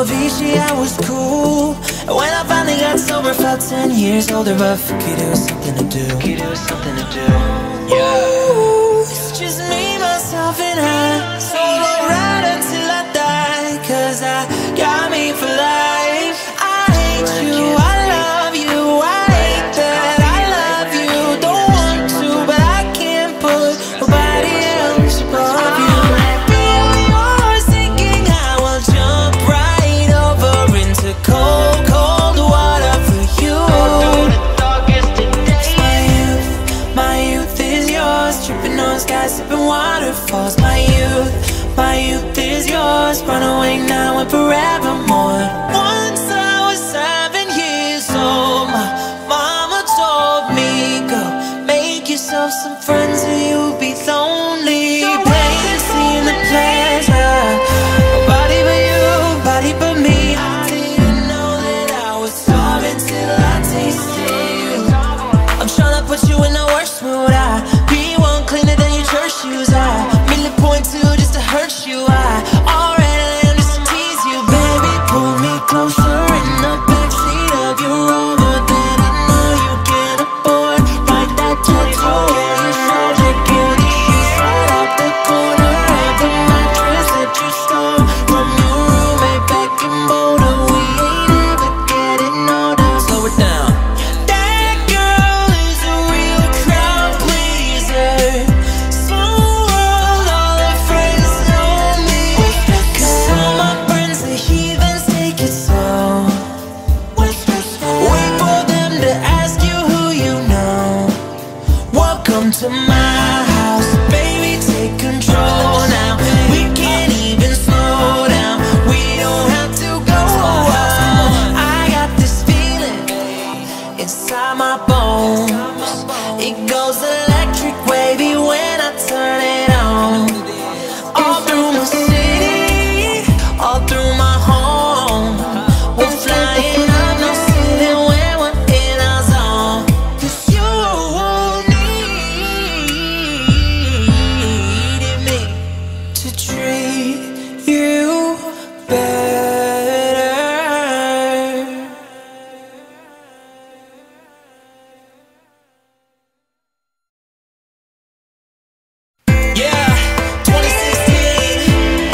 Vichy, I was cool. And when I finally got sober, felt 10 years older. But Gokyo was something to do. Gokyo was something to do. Yeah. Ooh, it's just me, myself, and I. Solo ride until I die. Cause I got me for life. I hate you, I love you, I hate that I love you. Don't want to, but I can't put nobody else above you. You're thinking I will jump right over into cold, cold water for you. My youth is yours. Tripping on skies, sipping waterfalls. My youth is yours. Run away now and forevermore. Once I was 7 years old, my mama told me, go make yourself some friends or you'll be lonely. Playing, seeing the pleasure. Nobody but you, nobody but me. I didn't know that I was starving till I tasted you. I'm tryna put you in the worst mood. I be one cleaner than your church shoes. I merely point to just to hurt you. I already am just to tease you. Baby, pull me closer in the backseat of your Rover that I know you can afford. Write that tattoo on your shoulder. Give the sheets right off the corner of the mattress that you stole from your roommate back in Boulder. We ain't ever getting older. Slow it down. That girl is a real crowd pleaser. Small world, all her friends know me. Cause all my friends are heathens, take it slow. Wait for them to ask you who you know. Welcome to my house, baby, take control now. We can't even slow down, we don't have to go out. I got this feeling inside my bones. It goes electric wavy when I turn it on. All through my city, all through my home. We're flying up, no ceiling when we're in our zone. Cause you needed me to treat you better. Yeah, 2016.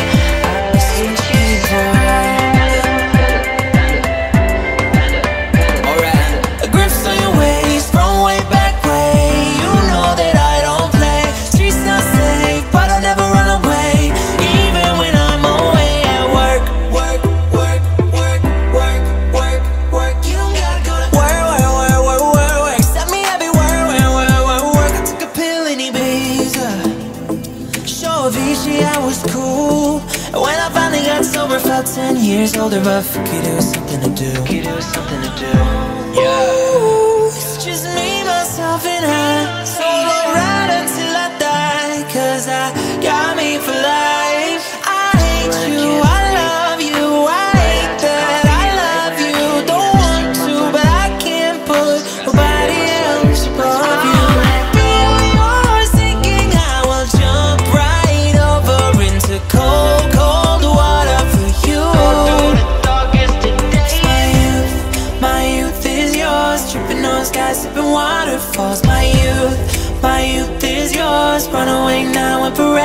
Alright. A grips on your waist from way back way. You know that I don't play. Streets not safe, but I'll never run away. Even when I'm away at work. Work, work, work, work, work, work. You don't gotta go to work, work, work, work, work, work. Set me every work, work, work, work, work. I took a pill in Ibiza. Show Vichy, I was cool. And when I finally got sober, felt 10 years older. But Gokyo was something to do. Gokyo was something to do. Yeah. Ooh, it's just me, myself, and I. Solo ride until I die. Cause I got me for life. I hate you, I love you, I hate that I love you. Don't want to, but I can't put nobody else above you. You're thinking I will jump right over into cold, cold water for you. My youth is yours. Tripping on skies, sipping waterfalls. My youth is yours. Run away now and forever.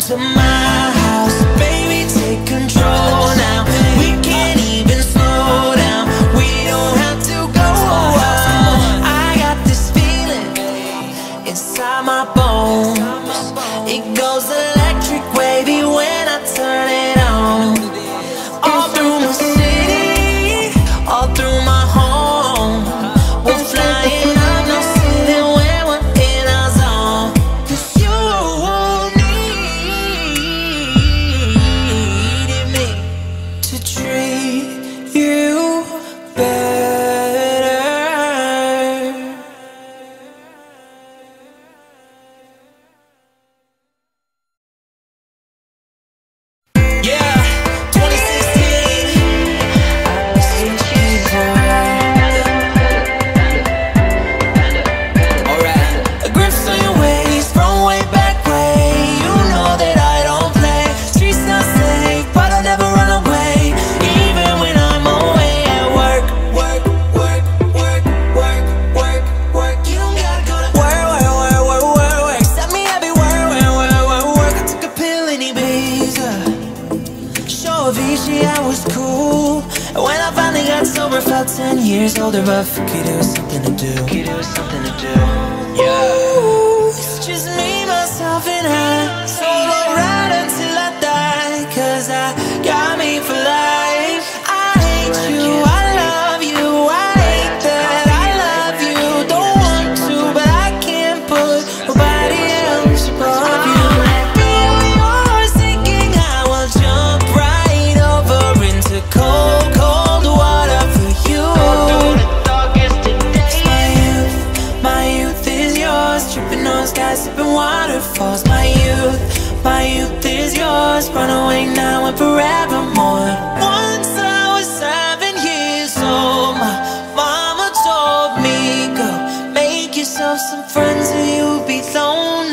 to my house. Baby, take control now. We can't even slow down. We don't have to go out. I got this feeling inside my bones. It goes electric wavy when I turn it on. All through my city, all through my home. We're flying up, no ceiling when we're in our zone. 'Cause you needed me to treat you better. Yeah, 2016. Alright, grips on your waist, from way back way. You know that I don't play. Streets not safe, but I'll never run away. Even when I'm away at work. Work, work, work, work, work, work. You don't gotta go to work, work, work, work, work, work. Set me everywhere, work, work, work, work. I took a pill in Ibiza. Show of Vichy, I was cool. And when I finally got sober, felt 10 years older. But fuck it, it was something to do. It was something to do. Yeah. Ooh, it's just me, myself, and I. Solo ride until I die. 'Cause I got me for life. I hate you, I love you. I hate that I love you. Don't want to, but I can't put nobody else above you. You're thinking I will jump right over into cold, cold water for you. My youth is yours. Tripping on skies, sipping waterfalls. My youth is yours. Run away now and forevermore. Once I was 7 years old, my mama told me, go make yourself some friends or you'll be lonely.